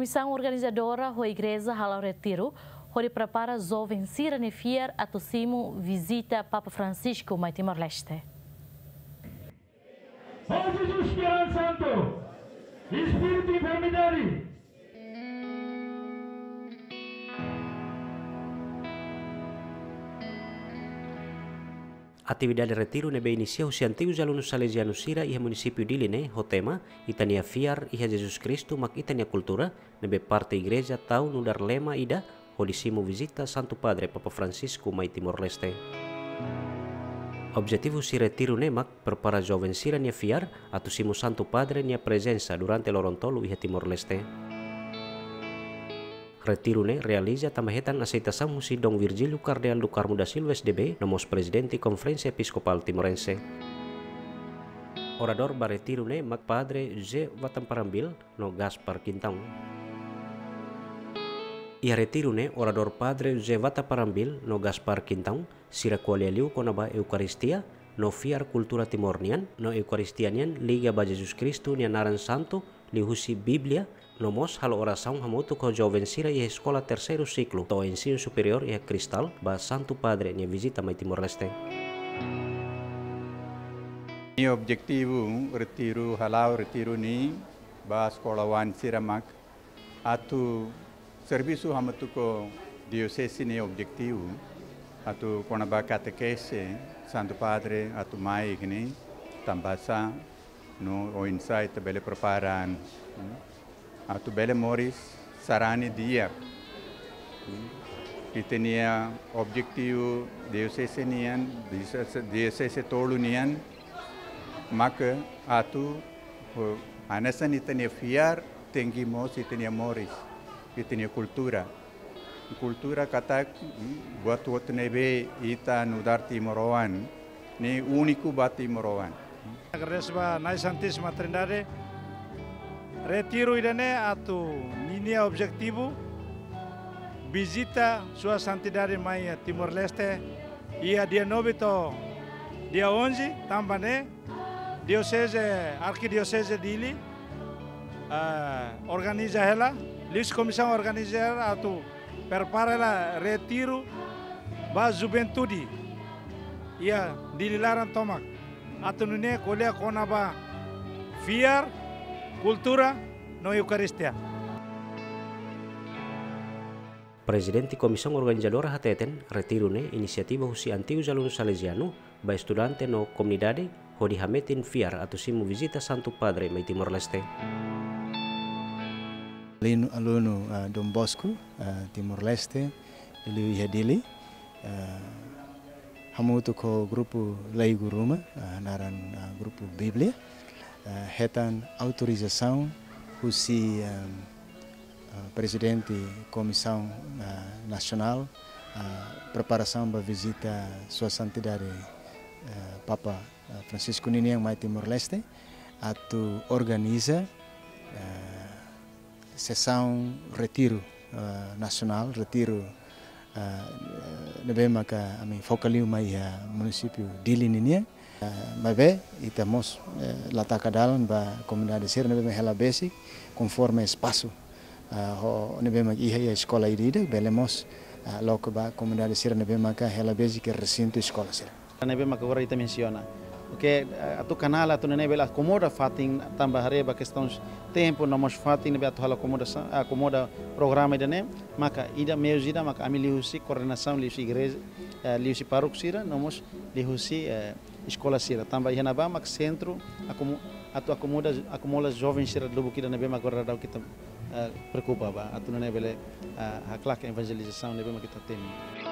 Comissão organizadora da Igreja Halau Retiro, onde prepara jovens Sira Nefier a Tosimo visita Papa Francisco em Timor-Leste. Ó Jesus Espírito Santo, Espírito enfermidade. Atividade de retiro nebe iniciou os antigos alunos salesianos Sira e município de Line, o tema Itania Fiar e Jesus Cristo mak Itania Cultura nebe parte igreja tau no dar lema ida hodisimo visita Santo Padre Papa Francisco mai Timor-Leste. Objetivo si retiro nemak prepara jovem Sira nia fiar atau simo Santo Padre nia presença durante l'orontolo iha Timor-Leste. Retiro ne realiza tamahetan aceitação si Dom Virgílio Cardeal do Carmo da Silva SDB, nomos presidente Conferência Episcopal Timorense. Orador ba retiro ne mak Padre José Vatamparambil no Gaspar Quintão. Ia retiro ne orador Padre José Vatamparambil no Gaspar Quintão, sira kualialiu konaba Eukaristia, no fiar kultura Timornian, no Eucaristianian liga ba Jesus Cristo nian naran santo, lihusi Biblia, nomos halo oração hamutu ko jovem Sira e escola terceiro ciclo, to ensino superior e cristal ba Santo Padre nia visita mai Timor-Leste. Meu objetivo retiro halau retiro ni ba sekolah wan Siramak atu serviço hamutu ko diocese ni objetivo atu konaba catequese Santo Padre atu mai ni tambasa no o insight bele preparan atu bele moris sarani dia que tinha objetivo diocese nian diocese tolu nian maka atu anasan itania fiar tengi mos itania moris itania cultura kata buat waktu nebe ita nudar Timoroan ni único bat Timoroan. Agradeceba na Santíssima Trindade. Retiro idane atu ninia objetivo visita sua santidade mai Timor-Leste ia dia 9 to dia 11 tambane diocese arquidiocese dili organiza ela lis comissão organizar atu prepara ela retiro ba juventude ia dililaran tomak atu nune kolea konaba fiar cultura no Eucaristia. Presidente Comissão Organizadora hateten retiro ne inisiativa husi antigos alunos salesiano ba estudante no comunidade hodi hametin fiar atau simu visita Santo Padre mai Timor-Leste. Aluno Dom Bosco Timor-Leste ili hadili hamutu ko grupo Leigo Ruma naran grupo Bíblia hetan autorização husi presidente Comissão Nacional preparação para visita Sua Santidade Papa Francisco Niniang mai Timor-Leste atu organiza sessão retiro nacional retiro nebe maka ami focaliu mai município Dili Niniang mas estamos latacadalan ba comunidade Sira nebe hela basic conforme espaço nebe mak ia escola ida belemos logo ba comunidade Sira nebe maka hela basic recinto escola Sira nebe maka agora ita menciona porque atu canal atu nebe la acomoda fatin tambah reba questões tempo nós fatin nebe atu hala acomoda programa ida ne maka ida meusida maka ami lihusi coordenação lihusi igreja lihusi paróquia Sira nós lihusi escola Sira tambah ia naba mak centro atu acomoda jovens Sira do bukida nebe mak agora dau kita preocupa ba atu nebe haklak evangelização nebe mak kita tem.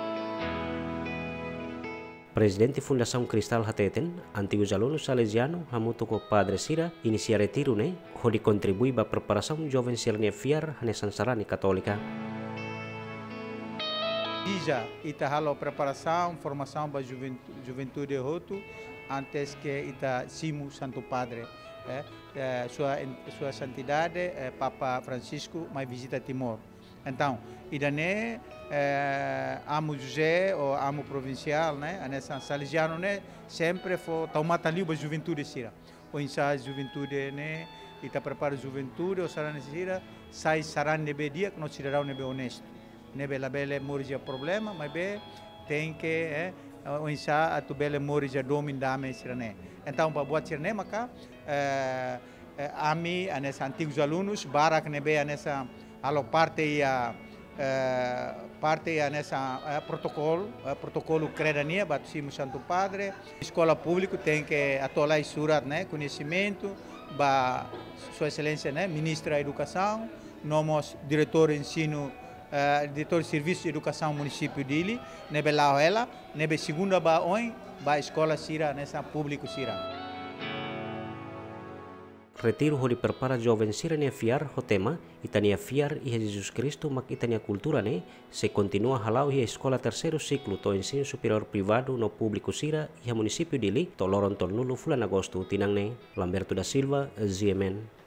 Presidente Fundação Cristal hateten antigos alunos salesiano hamutu ko Padre Sira inicia retiro ne hodi contribui ba preparação jovem Sira nia fiar hanesan sarani católica. Já ita halo preparação formação para juventude roto antes que ita simu Santo Padre sua santidade Papa Francisco mai visita Timor. Então, idane amo José ou amo provincial, né? Nessa salesiano, né? Sempre foi tomata liba juventude Sira. O ensaio juventude, né? ita prepara juventude, o saran sira, sai saran nebe dia que no cidadão nebe honesto. Nebe la bele morija problema, mas be tem que o insa atu bele morija domin dame sirane. Então para buat sirane maka ami anessa antigos alunos barak nebe anessa alo parte nessa protocolo credania batismo Santo Padre. Escola pública tem que atolar surat, né, conhecimento, ba Sua Excelência, né, Ministra da Educação, nós diretor de ensino, diretor de serviço de educação município dele, nebe lá ela, nebe segunda ba on, ba escola sira nessa público sira. Retiro hori prepara jovem sira nia fiar ho tema itania fiar iha Jesus Cristo mak itania cultura ne se continua halau iha escola terceiro ciclo to ensino superior privado no público sira iha município dili to loron tol nulu fulan agosto tinang ne Lamberto da Silva, ZMN.